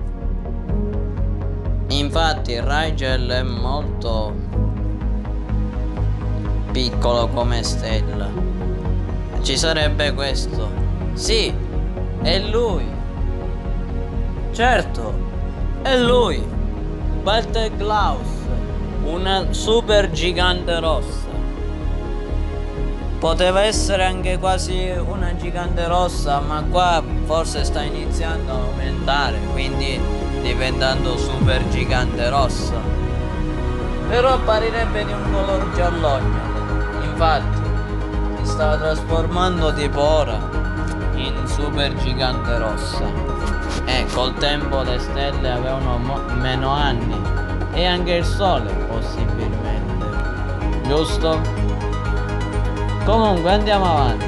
Infatti Rigel è molto piccolo come stella. Ci sarebbe questo. Sì, è lui. Certo, è lui. Betelgeuse, una super gigante rossa. Poteva essere anche quasi una gigante rossa, ma qua forse sta iniziando a aumentare, quindi diventando super gigante rossa. Però apparirebbe di un color giallognolo. Infatti si stava trasformando tipo ora in super gigante rossa. E col tempo le stelle avevano meno anni, e anche il Sole possibilmente, giusto? Comunque andiamo avanti.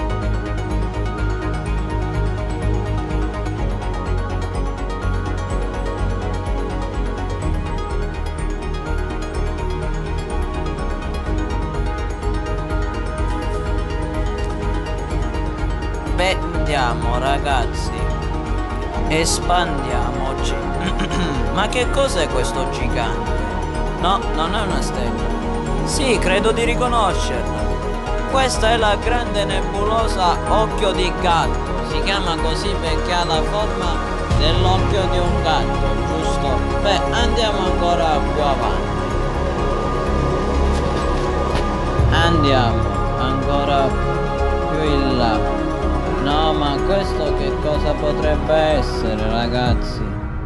Beh, andiamo ragazzi. Espandiamoci. Ma che cos'è questo gigante? No, non è una stella. Sì, credo di riconoscerla. Questa è la grande nebulosa Occhio di Gatto. Si chiama così perché ha la forma dell'occhio di un gatto, giusto? Beh, andiamo ancora più avanti. Andiamo ancora più in là. No, ma questo che cosa potrebbe essere, ragazzi?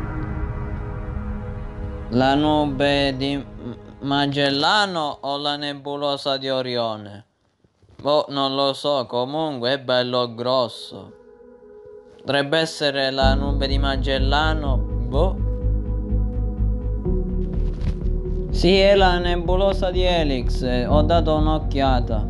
La nube di Magellano o la nebulosa di Orione? Boh, non lo so, comunque è bello grosso. Potrebbe essere la nube di Magellano, boh. Sì, è la nebulosa di Helix, ho dato un'occhiata.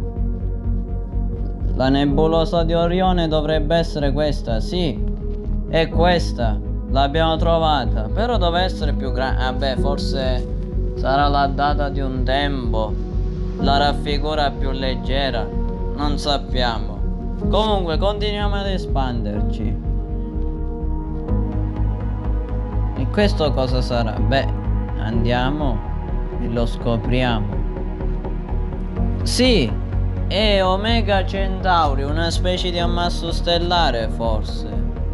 La nebulosa di Orione dovrebbe essere questa, sì. È questa, l'abbiamo trovata. Però deve essere più grande. Vabbè, forse sarà la data di un tempo. La raffigura più leggera, non sappiamo. Comunque continuiamo ad espanderci. E questo cosa sarà? Beh, andiamo e lo scopriamo. Sì, è Omega Centauri, una specie di ammasso stellare forse.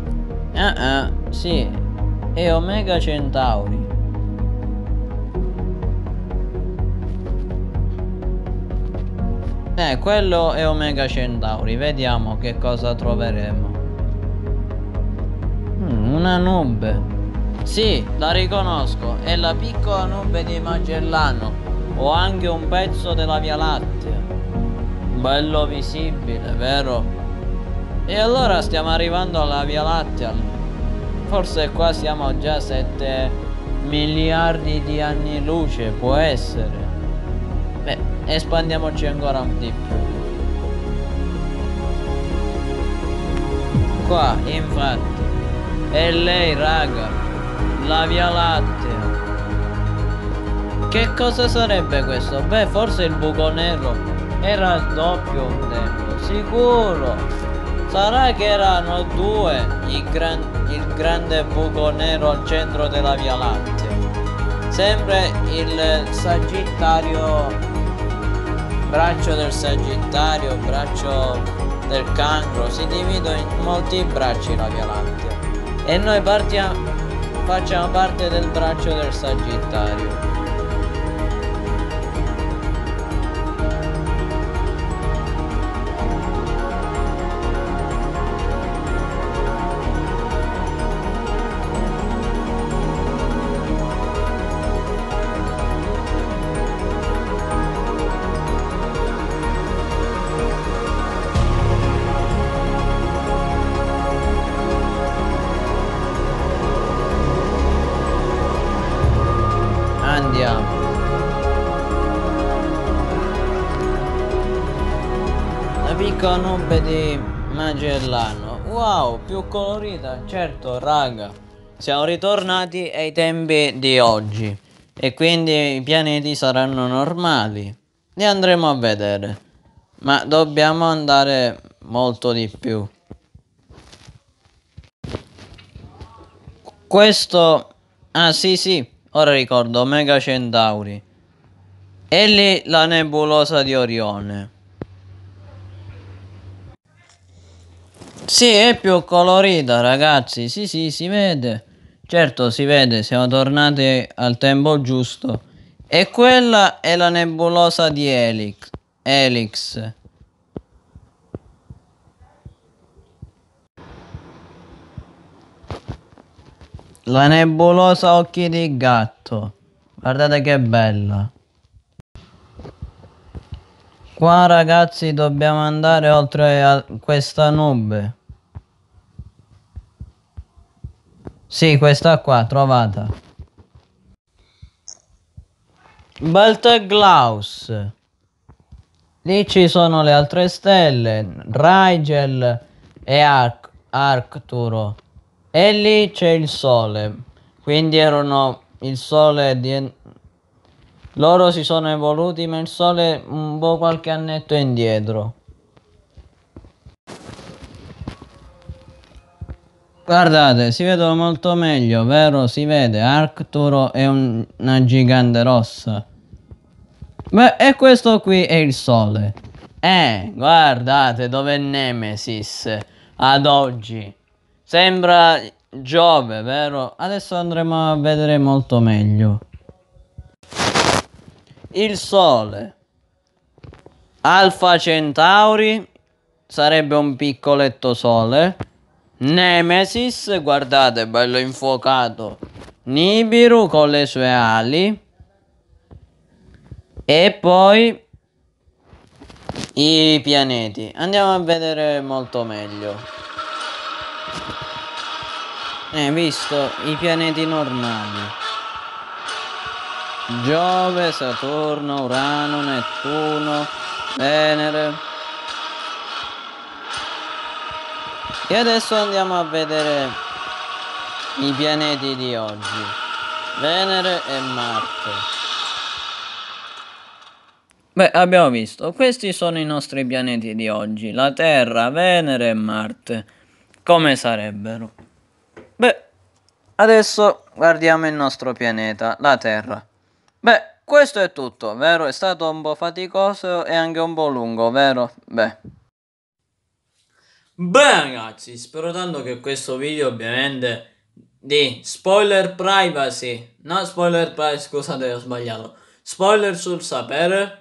Sì, è Omega Centauri. Quello è Omega Centauri. Vediamo che cosa troveremo. Una nube. Sì, la riconosco. È la piccola nube di Magellano. O anche un pezzo della Via Lattea. Bello visibile, vero? E allora stiamo arrivando alla Via Lattea. Forse qua siamo già 7 miliardi di anni luce, può essere. Beh, espandiamoci ancora un di più. Qua, infatti, è lei, raga, la Via Lattea. Che cosa sarebbe questo? Beh, forse il buco nero era doppio un tempo, sicuro. Sarà che erano due il grande buco nero al centro della Via Lattea. Sempre il Sagittario, braccio del Sagittario, braccio del Cancro, si divide in molti bracci la Via Lattea. E noi facciamo parte del braccio del Sagittario. Andiamo. La piccola nube di Magellano. Wow, più colorita. Certo, raga. Siamo ritornati ai tempi di oggi. E quindi i pianeti saranno normali. Li andremo a vedere. Ma dobbiamo andare molto di più. Questo... Ah sì, ora ricordo, Omega Centauri. E lì la nebulosa di Orione. Sì, è più colorita, ragazzi. Sì, si vede. Certo, si vede, siamo tornati al tempo giusto. E quella è la nebulosa di Helix. La nebulosa occhi di gatto. Guardate che bella. Qua, ragazzi, dobbiamo andare oltre a questa nube. Sì, questa qua, trovata. Belteglaus. Lì ci sono le altre stelle, Rigel e Arcturo. E lì c'è il sole. Quindi erano il sole di... Loro si sono evoluti, ma il sole un po' qualche annetto indietro. Guardate, si vedono molto meglio, vero? Si vede, Arcturo è una gigante rossa. Beh, e questo qui è il sole. Guardate dove è Nemesis ad oggi. Sembra Giove, vero? Adesso andremo a vedere molto meglio. Il sole. Alfa Centauri sarebbe un piccoletto sole. Nemesis, guardate, bello infuocato. Nibiru con le sue ali. E poi i pianeti. Andiamo a vedere molto meglio. Visto i pianeti normali. Giove, Saturno, Urano, Nettuno, Venere. E adesso andiamo a vedere i pianeti di oggi. Venere e Marte. Beh, abbiamo visto, questi sono i nostri pianeti di oggi, la Terra, Venere e Marte. Come sarebbero? Beh, adesso guardiamo il nostro pianeta, la Terra. Beh, questo è tutto, vero? È stato un po' faticoso e anche un po' lungo, vero? Beh, ragazzi, spero tanto che questo video ovviamente di spoiler privacy, no spoiler privacy, scusate ho sbagliato, spoiler sul sapere.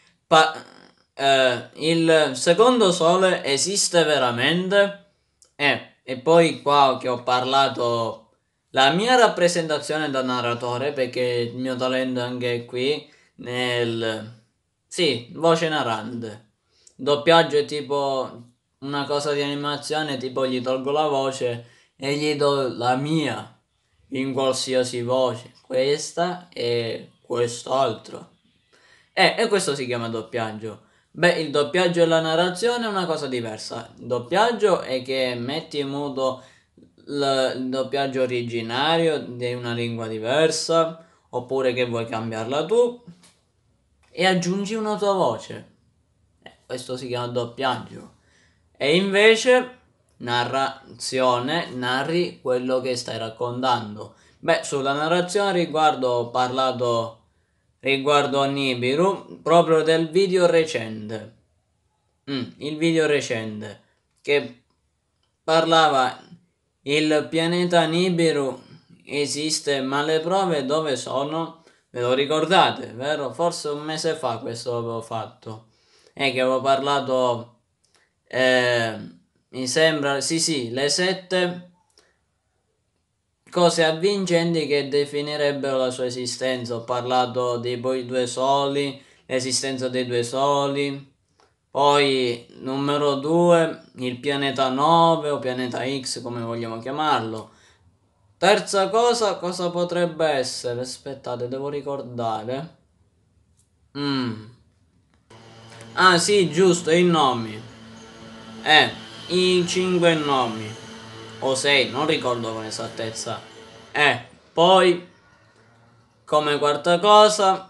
Il secondo sole esiste veramente e poi qua che ho parlato la mia rappresentazione da narratore, perché il mio talento anche qui nel sì, voce narrante, doppiaggio è tipo una cosa di animazione, tipo gli tolgo la voce e gli do la mia in qualsiasi voce, questa e quest'altro. E questo si chiama doppiaggio. Beh, il doppiaggio e la narrazione è una cosa diversa. Il doppiaggio è che metti in muto il doppiaggio originario di una lingua diversa, oppure che vuoi cambiarla tu e aggiungi una tua voce. Questo si chiama doppiaggio. E invece narrazione, narri quello che stai raccontando. Beh, sulla narrazione ho parlato riguardo a Nibiru proprio del video recente. Il video recente che parlava il pianeta Nibiru esiste, ma le prove dove sono? Ve lo ricordate, vero? Forse un mese fa questo avevo fatto. Che avevo parlato, eh, mi sembra, sì, le 7 cose avvincenti che definirebbero la sua esistenza. Ho parlato dei poi due soli, l'esistenza dei due soli. Poi numero 2, il pianeta 9 o pianeta X come vogliamo chiamarlo. Terza cosa potrebbe essere? Aspettate, devo ricordare. Ah sì, giusto, i nomi. I 5 nomi. O 6, non ricordo con esattezza. Poi, come quarta cosa,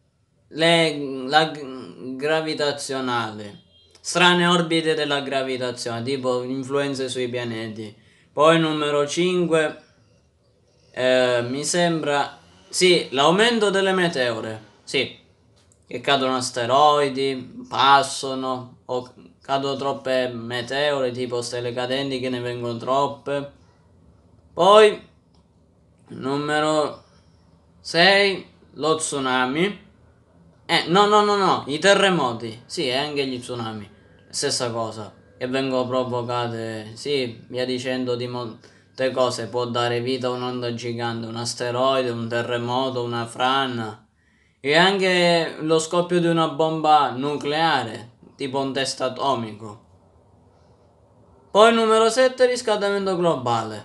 la gravitazionale. Strane orbite della gravitazione, tipo influenze sui pianeti. Poi numero 5, mi sembra, sì, l'aumento delle meteore. Sì, che cadono asteroidi, passano, o cadono troppe meteore, tipo stelle cadenti che ne vengono troppe. Poi, numero 6, lo tsunami. No, i terremoti, sì, e anche gli tsunami, stessa cosa, che vengono provocate, sì, via dicendo di molte cose, può dare vita a un'onda gigante, un asteroide, un terremoto, una frana, e anche lo scoppio di una bomba nucleare, tipo un test atomico. Poi numero 7, riscaldamento globale.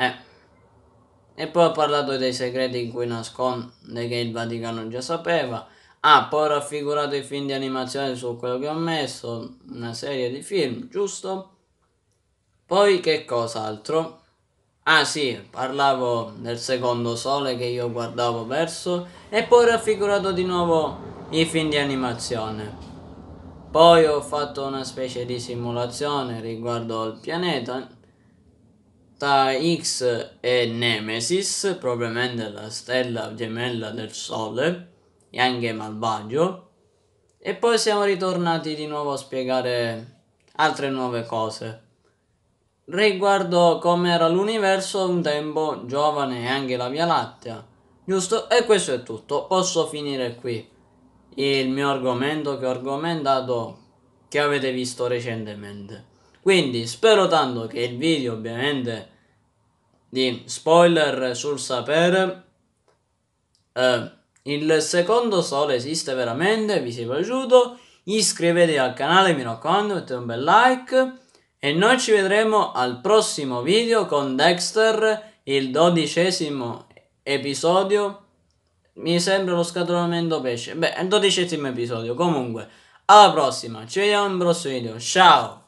E poi ho parlato dei segreti in cui nasconde che il Vaticano già sapeva. Poi ho raffigurato i film di animazione su quello che ho messo, una serie di film, giusto? Poi che cos'altro? Sì, parlavo del secondo sole che io guardavo verso e poi ho raffigurato di nuovo i film di animazione. Poi ho fatto una specie di simulazione riguardo il pianeta tra X e Nemesis, probabilmente la stella gemella del Sole, e anche malvagio. E poi siamo ritornati di nuovo a spiegare altre nuove cose riguardo come era l'universo un tempo giovane e anche la Via Lattea. Giusto? E questo è tutto. Posso finire qui il mio argomento che ho argomentato che avete visto recentemente. Quindi spero tanto che il video ovviamente di spoiler sul sapere il secondo sole esiste veramente, vi sia piaciuto, iscrivetevi al canale, mi raccomando, mettete un bel like e noi ci vedremo al prossimo video con Dexter, il 12° episodio, mi sembra lo scatollamento pesce, beh è il 12° episodio, comunque alla prossima, ci vediamo in prossimo video, ciao!